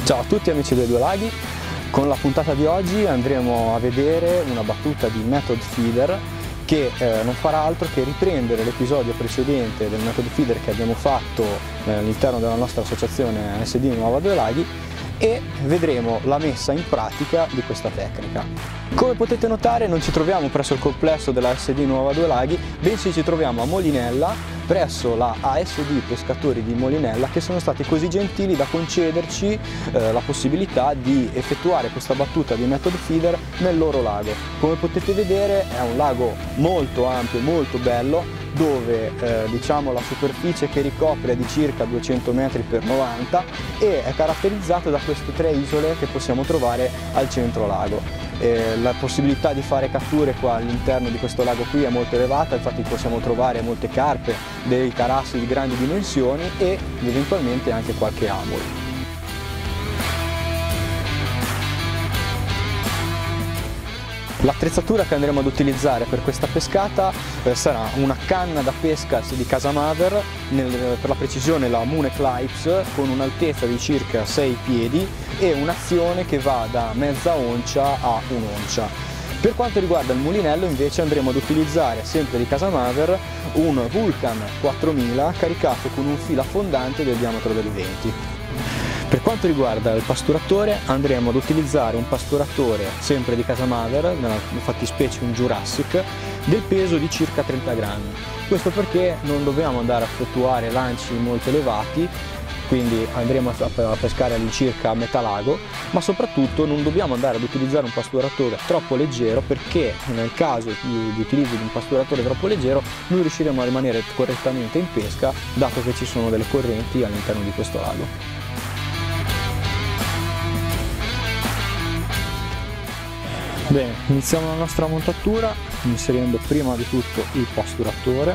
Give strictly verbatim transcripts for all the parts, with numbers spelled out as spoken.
Ciao a tutti amici dei Due Laghi, con la puntata di oggi andremo a vedere una battuta di Method Feeder che eh, non farà altro che riprendere l'episodio precedente del Method Feeder che abbiamo fatto eh, all'interno della nostra associazione S D Nuova Due Laghi, e vedremo la messa in pratica di questa tecnica. Come potete notare non ci troviamo presso il complesso della S D Nuova Due Laghi, bensì ci troviamo a Molinella, presso la A S D Pescatori di Molinella, che sono stati così gentili da concederci eh, la possibilità di effettuare questa battuta di Method Feeder nel loro lago. Come potete vedere è un lago molto ampio, molto bello, dove eh, diciamo la superficie che ricopre è di circa duecento metri per novanta e è caratterizzato da queste tre isole che possiamo trovare al centro lago. Eh, la possibilità di fare catture qua all'interno di questo lago qui è molto elevata, infatti possiamo trovare molte carpe, dei carassi di grandi dimensioni e eventualmente anche qualche amur. L'attrezzatura che andremo ad utilizzare per questa pescata eh, sarà una canna da pesca di Casamaver, nel, per la precisione la Mune Clipes, con un'altezza di circa sei piedi e un'azione che va da mezza oncia a un'oncia. Per quanto riguarda il mulinello invece andremo ad utilizzare sempre di Casamaver un Vulcan quattromila caricato con un filo affondante del diametro del venti. Per quanto riguarda il pasturatore andremo ad utilizzare un pasturatore sempre di Casamaver, nella fattispecie un Jurassic, del peso di circa trenta grammi. Questo perché non dobbiamo andare a effettuare lanci molto elevati, quindi andremo a pescare all'incirca a metà lago, ma soprattutto non dobbiamo andare ad utilizzare un pasturatore troppo leggero, perché nel caso di utilizzo di un pasturatore troppo leggero non riusciremo a rimanere correttamente in pesca, dato che ci sono delle correnti all'interno di questo lago. Bene, iniziamo la nostra montatura inserendo prima di tutto il pasturatore.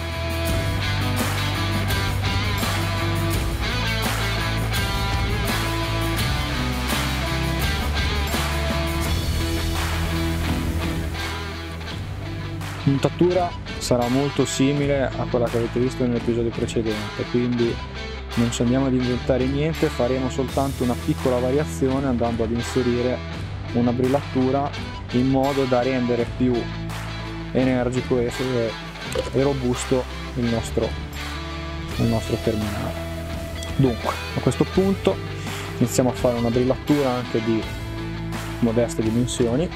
La montatura sarà molto simile a quella che avete visto nell'episodio precedente, quindi non ci andiamo ad inventare niente, faremo soltanto una piccola variazione andando ad inserire una brillatura in modo da rendere più energico e, e robusto il nostro, il nostro terminale. Dunque, a questo punto iniziamo a fare una brillatura anche di modeste dimensioni,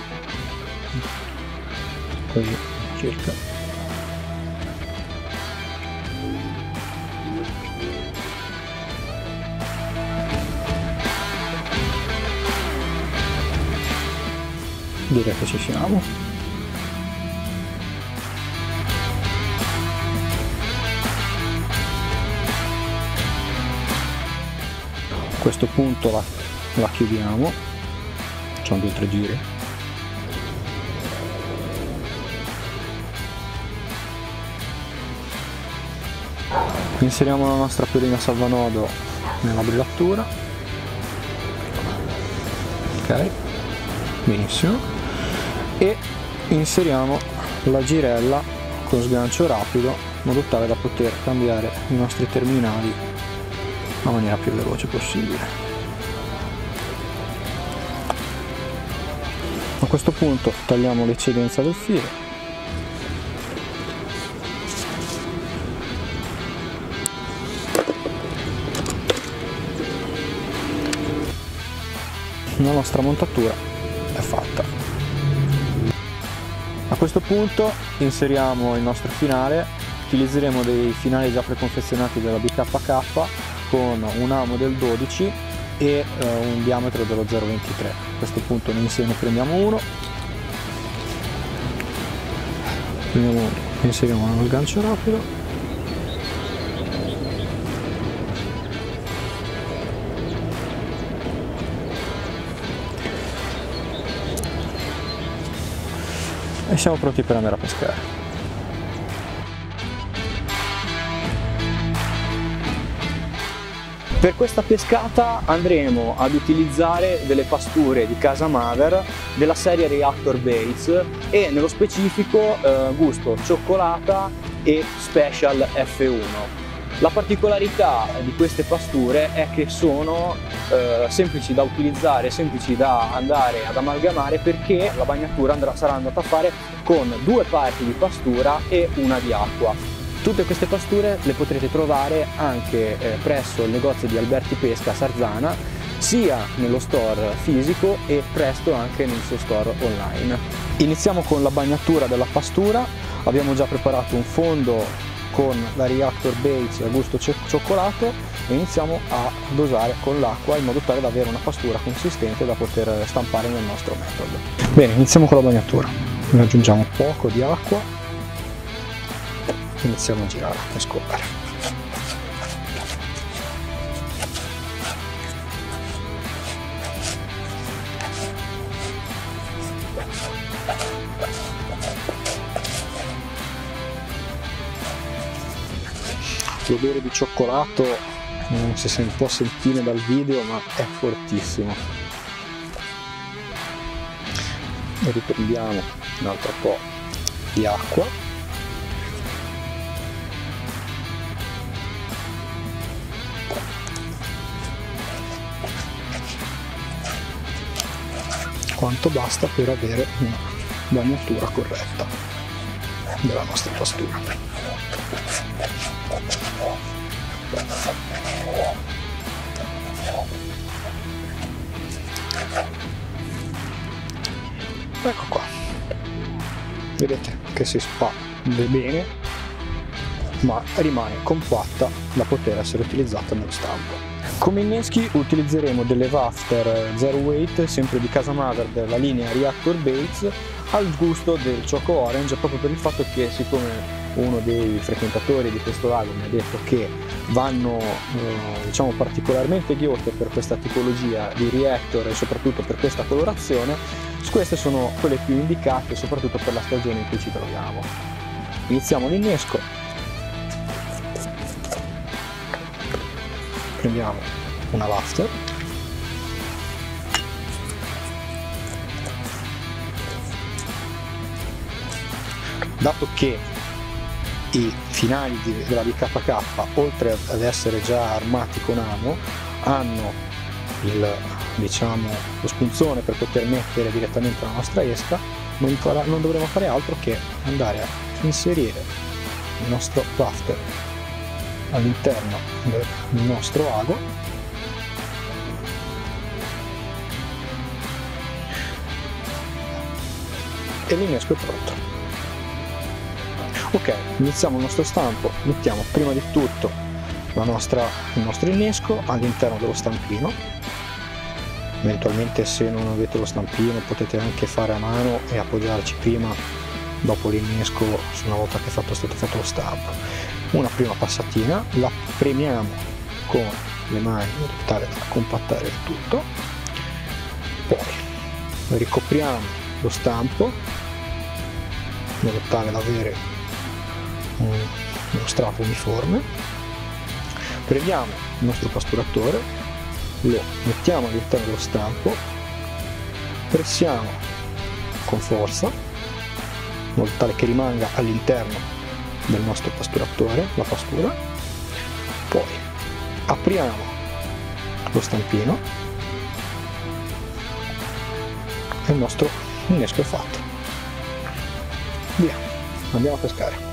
così circa. Direi che ci siamo. A questo punto la, la chiudiamo, facciamo due o tre giri. Inseriamo la nostra perina salvanodo nella brillatura. Ok, benissimo. E inseriamo la girella con sgancio rapido in modo tale da poter cambiare i nostri terminali nella maniera più veloce possibile. A questo punto tagliamo l'eccedenza del filo . La nostra montatura è fatta. A questo punto inseriamo il nostro finale, utilizzeremo dei finali già preconfezionati della B K K con un amo del dodici e eh, un diametro dello zero virgola ventitré. A questo punto ne prendiamo uno, prendiamo uno, inseriamo uno sgancio rapido . E siamo pronti per andare a pescare. Per questa pescata andremo ad utilizzare delle pasture di Casamaver della serie Reactor Baits e nello specifico eh, gusto cioccolata e Special F uno. La particolarità di queste pasture è che sono eh, semplici da utilizzare, semplici da andare ad amalgamare, perché la bagnatura andrà, sarà andata a fare con due parti di pastura e una di acqua. Tutte queste pasture le potrete trovare anche eh, presso il negozio di Alberti Pesca a Sarzana, sia nello store fisico e presto anche nel suo store online. Iniziamo con la bagnatura della pastura. Abbiamo già preparato un fondo con la Reactor Baits a gusto cioccolato e iniziamo a dosare con l'acqua in modo tale da avere una pastura consistente da poter stampare nel nostro metodo. Bene, iniziamo con la bagnatura. Ne aggiungiamo un poco di acqua, iniziamo a girare e scorrere. L'odore di cioccolato non si può sentire dal video, ma è fortissimo. E riprendiamo un altro po' di acqua. Quanto basta per avere una bagnatura corretta della nostra pastura. Ecco qua, vedete che si spande bene, ma rimane compatta da poter essere utilizzata nello stampo. Come inneschi utilizzeremo delle wafter zero weight, sempre di casa madre della linea Reactor Baits, al gusto del Choco Orange, proprio per il fatto che, siccome uno dei frequentatori di questo lago mi ha detto che vanno eh, diciamo particolarmente ghiotte per questa tipologia di reactor e soprattutto per questa colorazione, queste sono quelle più indicate soprattutto per la stagione in cui ci troviamo. Iniziamo l'innesco, prendiamo una wafter, dato che i finali della B K K, oltre ad essere già armati con amo, hanno il, diciamo, lo spunzone per poter mettere direttamente la nostra esca, non, farà, non dovremo fare altro che andare a inserire il nostro wafter all'interno del nostro ago e l'innesco è pronto. Ok, iniziamo il nostro stampo. Mettiamo prima di tutto la nostra, il nostro innesco all'interno dello stampino. Eventualmente, se non avete lo stampino, potete anche fare a mano e appoggiarci prima, dopo l'innesco, una volta che è fatto, è stato fatto lo stampo. Una prima passatina, la premiamo con le mani in modo tale da compattare il tutto, poi ricopriamo lo stampo in modo tale da avere uno strato uniforme, prendiamo il nostro pasturatore, lo mettiamo all'interno dello stampo, pressiamo con forza in modo tale che rimanga all'interno del nostro pasturatore la pastura, poi apriamo lo stampino e il nostro innesco è fatto. Via, andiamo a pescare.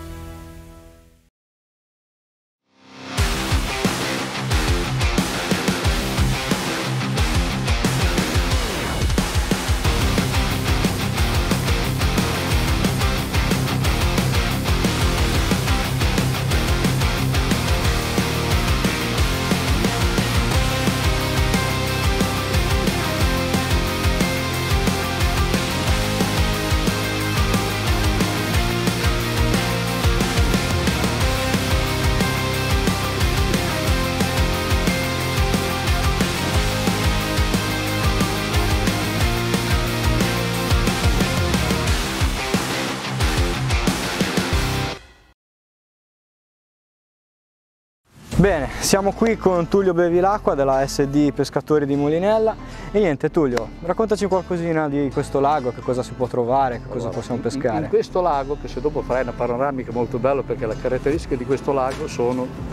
Bene, siamo qui con Tullio Bevilacqua della S D Pescatori di Molinella e niente, Tullio, raccontaci qualcosina di questo lago, che cosa si può trovare, che allora, cosa possiamo pescare. In, in questo lago, che se dopo farai una panoramica molto bella, perché le caratteristiche di questo lago sono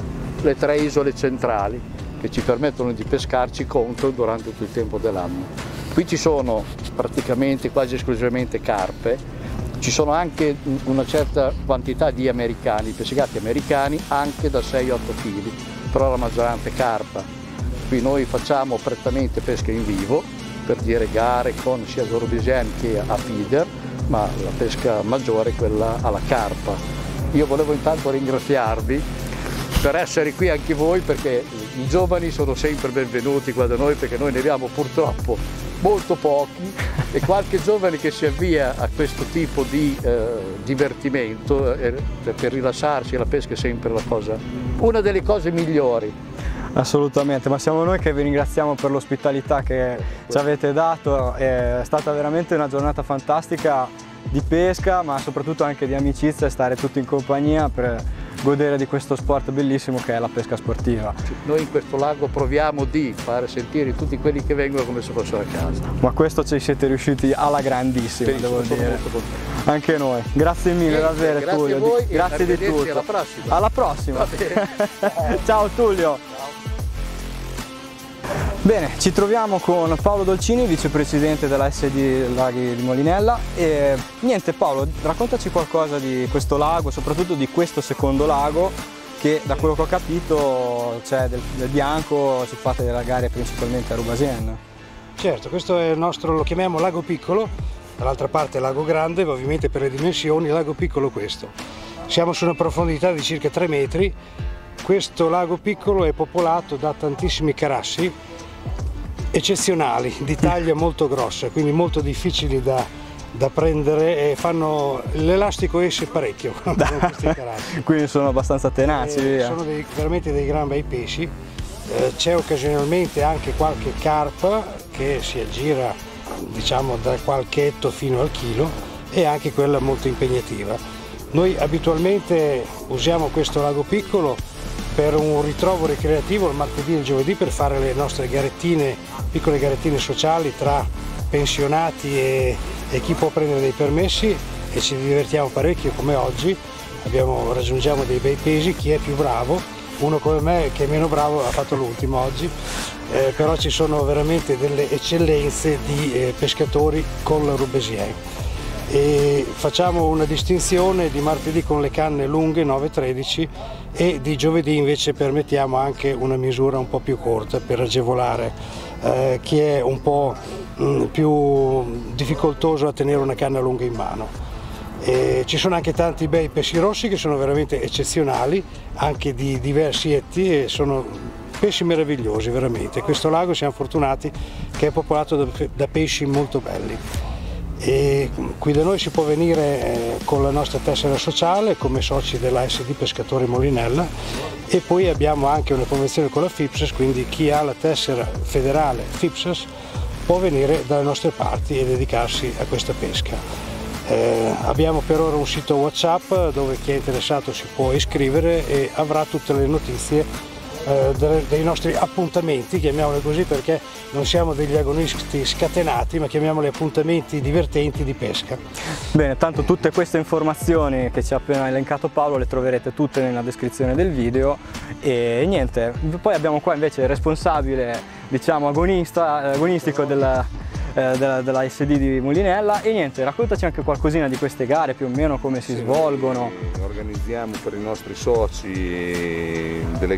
le tre isole centrali che ci permettono di pescarci contro durante tutto il tempo dell'anno. Qui ci sono praticamente quasi esclusivamente carpe, ci sono anche una certa quantità di americani, pescati americani anche da sei otto chili, però la maggioranza è carpa. Qui noi facciamo prettamente pesca in vivo, per dire gare con sia Gorobesian che a feeder, ma la pesca maggiore è quella alla carpa. Io volevo intanto ringraziarvi per essere qui anche voi, perché i giovani sono sempre benvenuti qua da noi, perché noi ne abbiamo purtroppo molto pochi e qualche giovane che si avvia a questo tipo di eh, divertimento eh, per rilassarsi. La pesca è sempre la cosa, una delle cose migliori. Assolutamente, ma siamo noi che vi ringraziamo per l'ospitalità che ci avete dato, è stata veramente una giornata fantastica di pesca, ma soprattutto anche di amicizia e stare tutti in compagnia per godere di questo sport bellissimo che è la pesca sportiva. Noi in questo lago proviamo di fare sentire tutti quelli che vengono come se fossero a casa. Ma questo ci siete riusciti alla grandissima, devo dire. Anche noi. Grazie mille, davvero, grazie Tullio. A voi grazie di tutto. Alla prossima. Alla prossima. Ciao Tullio. Bene, ci troviamo con Paolo Dolcini, vicepresidente della S D Laghi di Molinella, e niente Paolo, raccontaci qualcosa di questo lago, soprattutto di questo secondo lago che da quello che ho capito c'è del, del bianco, si fate delle gare principalmente a Rubasien. Certo, questo è il nostro, lo chiamiamo lago piccolo, dall'altra parte lago grande, ma ovviamente per le dimensioni lago piccolo questo. Siamo su una profondità di circa tre metri, questo lago piccolo è popolato da tantissimi carassi, eccezionali, di taglia molto grossa, quindi molto difficili da, da prendere e fanno l'elastico esce parecchio con questi carassi. Quindi sono abbastanza tenaci. Eh, via. sono dei, veramente dei gran bei pesci, eh, c'è occasionalmente anche qualche carpa che si aggira diciamo da qualche etto fino al chilo e anche quella molto impegnativa. Noi abitualmente usiamo questo lago piccolo per un ritrovo ricreativo il martedì e il giovedì per fare le nostre garettine, piccole garettine sociali tra pensionati e, e chi può prendere dei permessi, e ci divertiamo parecchio come oggi. Abbiamo, raggiungiamo dei bei pesi, chi è più bravo, uno come me che è meno bravo ha fatto l'ultimo oggi, eh, però ci sono veramente delle eccellenze di eh, pescatori con la Rubesien. E facciamo una distinzione di martedì con le canne lunghe nove tredici e di giovedì invece permettiamo anche una misura un po' più corta per agevolare eh, chi è un po' mh, più difficoltoso a tenere una canna lunga in mano. E ci sono anche tanti bei pesci rossi che sono veramente eccezionali, anche di diversi etti, e sono pesci meravigliosi veramente. Questo lago siamo fortunati che è popolato da, da pesci molto belli. E qui da noi si può venire eh, con la nostra tessera sociale come soci della S D Pescatori Molinella, e poi abbiamo anche una convenzione con la FIPSAS, quindi chi ha la tessera federale FIPSAS può venire dalle nostre parti e dedicarsi a questa pesca. Eh, abbiamo per ora un sito WhatsApp dove chi è interessato si può iscrivere e avrà tutte le notizie dei nostri appuntamenti, chiamiamoli così perché non siamo degli agonisti scatenati, ma chiamiamoli appuntamenti divertenti di pesca. Bene, tanto tutte queste informazioni che ci ha appena elencato Paolo le troverete tutte nella descrizione del video. E niente, poi abbiamo qua invece il responsabile, diciamo, agonista, agonistico della, eh, della, della S D di Molinella, e niente, raccontaci anche qualcosina di queste gare, più o meno come si sì, svolgono. Organizziamo per i nostri soci delle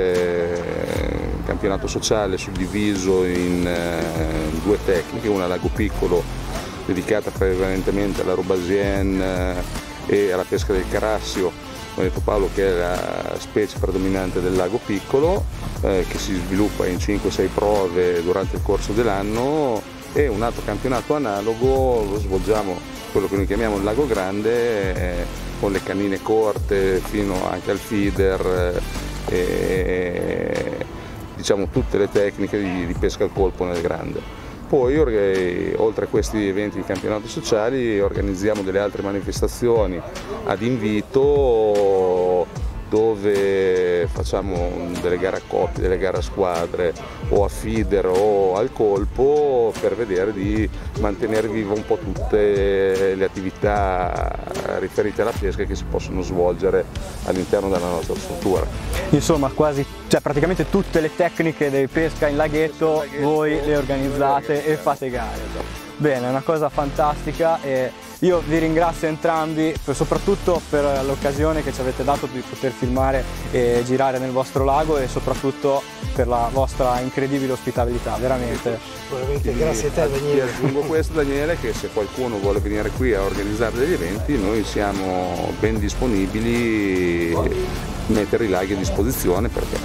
gare, campionato sociale suddiviso in eh, due tecniche, una a lago piccolo dedicata prevalentemente alla Rubasien eh, e alla pesca del carassio, come ha detto Paolo, che è la specie predominante del lago piccolo, eh, che si sviluppa in cinque sei prove durante il corso dell'anno, e un altro campionato analogo lo svolgiamo, quello che noi chiamiamo il lago grande, eh, con le cannine corte fino anche al feeder, eh, e diciamo tutte le tecniche di, di pesca al colpo nel grande. Poi oltre a questi eventi di campionati sociali organizziamo delle altre manifestazioni ad invito, dove facciamo delle gare a coppie, delle gare a squadre o a feeder o al colpo, per vedere di mantenere viva un po' tutte le attività riferite alla pesca che si possono svolgere all'interno della nostra struttura. Insomma, quasi, cioè praticamente tutte le tecniche di pesca in laghetto, laghetto voi le organizzate e fate gare. Bene, è una cosa fantastica e io vi ringrazio entrambi, soprattutto per l'occasione che ci avete dato di poter filmare e girare nel vostro lago e soprattutto per la vostra incredibile ospitalità, veramente. Sicuramente, grazie a te Daniele. Ti aggiungo questo Daniele, che se qualcuno vuole venire qui a organizzare degli eventi, noi siamo ben disponibili a mettere i laghi a disposizione, perché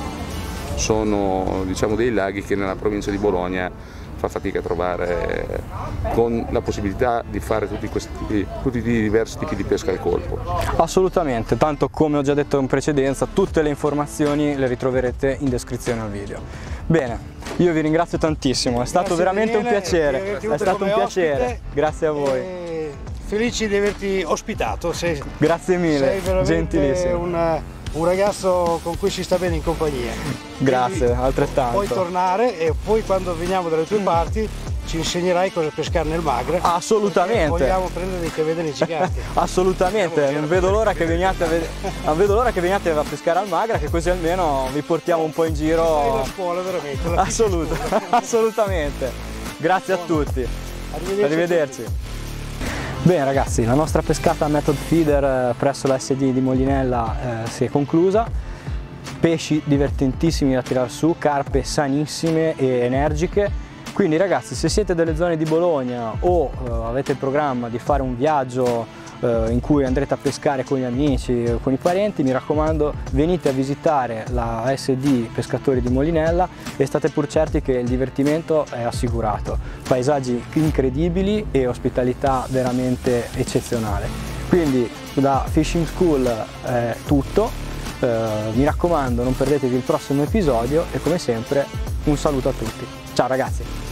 sono, diciamo, dei laghi che nella provincia di Bologna fa fatica a trovare, con la possibilità di fare tutti questi tipi, tutti i diversi tipi di pesca al colpo. Assolutamente, tanto come ho già detto in precedenza, tutte le informazioni le ritroverete in descrizione al video. Bene, io vi ringrazio tantissimo, è stato grazie veramente Daniele, un piacere, è stato un piacere, ospite, grazie a voi. Felici di averti ospitato, sei, grazie mille, sei veramente gentilissimo. Una, un ragazzo con cui si sta bene in compagnia. Grazie, quindi altrettanto. Puoi tornare e poi quando veniamo dalle tue parti ci insegnerai cosa pescare nel Magra. Assolutamente. Vogliamo prendere dei cavedani giganti. Assolutamente, non vedo l'ora che veniate a, non vedo l'ora che veniate a pescare al Magra, che così almeno vi portiamo un po' in giro. Sei la scuola veramente. La Assolut scuola. Assolutamente. Grazie a tutti. Arrivederci. Arrivederci. Bene ragazzi, la nostra pescata method feeder presso la S D di Molinella eh, si è conclusa. Pesci divertentissimi da tirar su, carpe sanissime e energiche. Quindi ragazzi, se siete delle zone di Bologna o eh, avete il programma di fare un viaggio eh, in cui andrete a pescare con gli amici o con i parenti, mi raccomando, venite a visitare la S D Pescatori di Molinella e state pur certi che il divertimento è assicurato. Paesaggi incredibili e ospitalità veramente eccezionale. Quindi da Fishing School è tutto, eh, mi raccomando non perdetevi il prossimo episodio e come sempre un saluto a tutti. Ciao ragazzi!